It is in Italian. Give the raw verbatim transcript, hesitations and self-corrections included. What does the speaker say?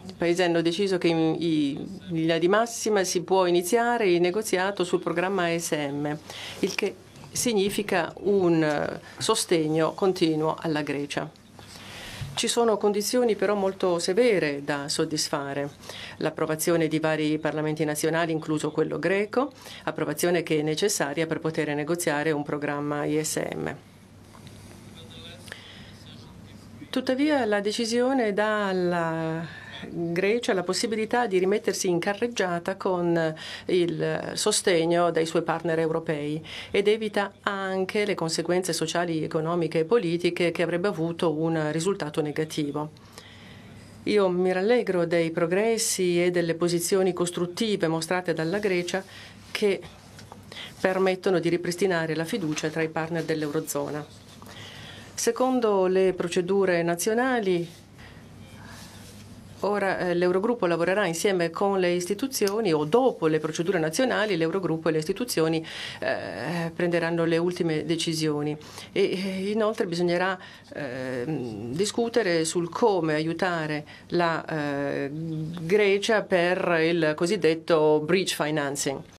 i paesi hanno deciso che in, in linea di massima si può iniziare il negoziato sul programma E S M, il che significa un sostegno continuo alla Grecia. Ci sono condizioni però molto severe da soddisfare. L'approvazione di vari parlamenti nazionali, incluso quello greco, approvazione che è necessaria per poter negoziare un programma E S M. Tuttavia la decisione dà alla Grecia la possibilità di rimettersi in carreggiata con il sostegno dai suoi partner europei ed evita anche le conseguenze sociali, economiche e politiche che avrebbe avuto un risultato negativo. Io mi rallegro dei progressi e delle posizioni costruttive mostrate dalla Grecia che permettono di ripristinare la fiducia tra i partner dell'Eurozona. Secondo le procedure nazionali, ora eh, l'Eurogruppo lavorerà insieme con le istituzioni o dopo le procedure nazionali l'Eurogruppo e le istituzioni eh, prenderanno le ultime decisioni. E eh, inoltre bisognerà eh, discutere sul come aiutare la eh, Grecia per il cosiddetto bridge financing.